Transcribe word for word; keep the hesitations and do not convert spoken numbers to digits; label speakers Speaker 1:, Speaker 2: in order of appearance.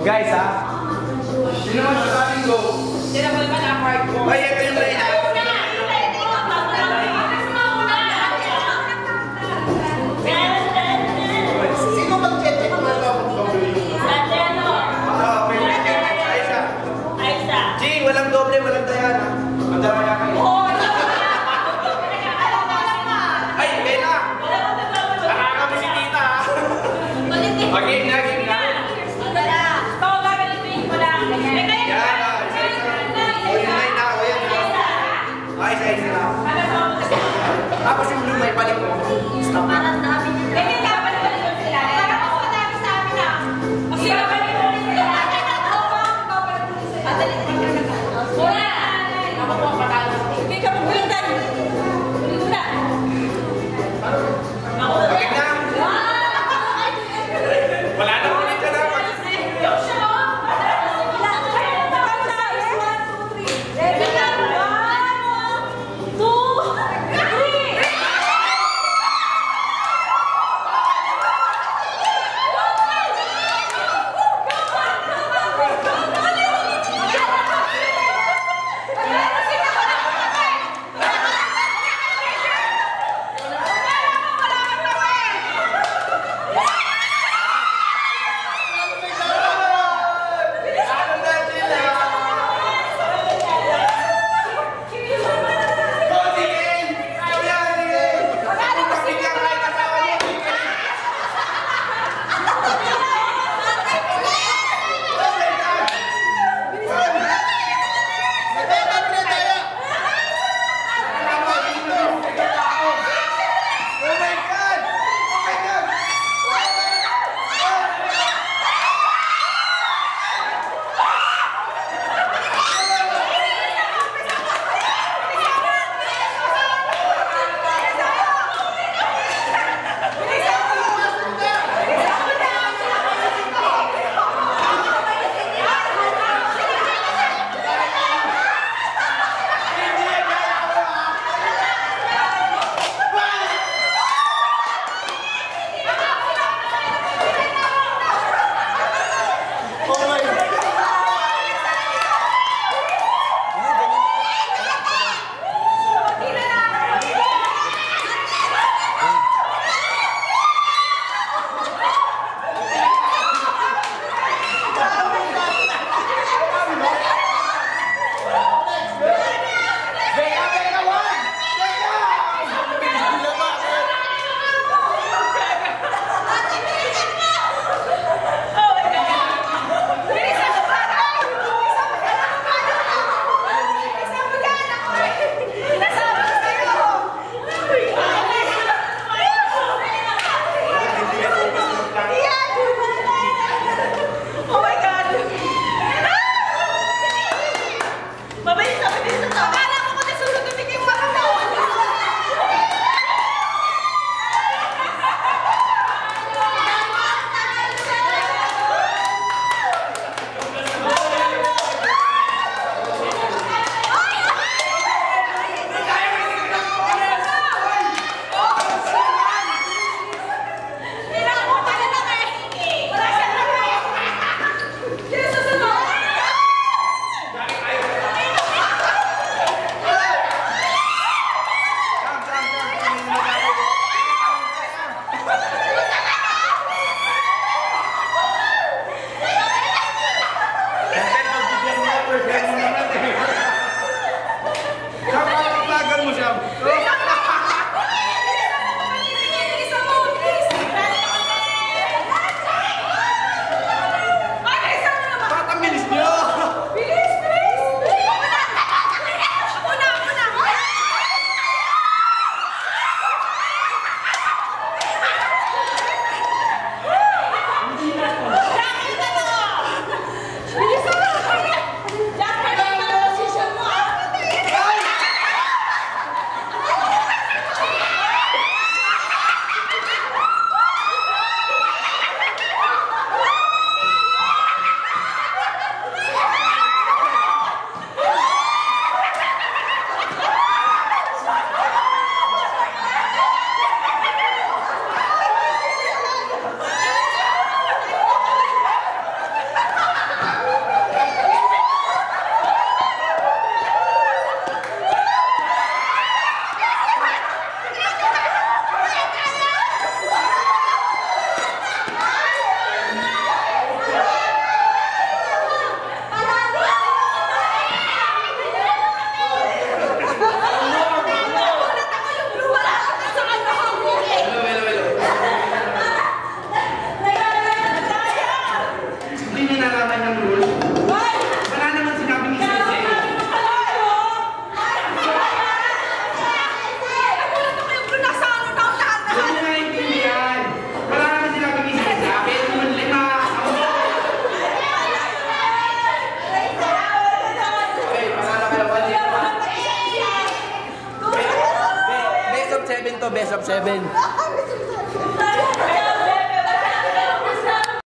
Speaker 1: Guys, ha? Sino naman masabing go?
Speaker 2: Sino naman ba na hard mo?
Speaker 1: Ay, ito yung line na.
Speaker 3: Sino mag-check kung ano ang doble yung?
Speaker 1: Ah, pwede ka. Aisa.
Speaker 2: Aisa.
Speaker 1: G, walang doble, walang Diana. Madaraya kayo. Ay, hindi na. Nakakami si tita, ha? Okay, na, game na.
Speaker 2: Ito, gagalitin ko lang.
Speaker 1: Yan, ah. O, yung line na. O, yan.
Speaker 4: to, best of seven.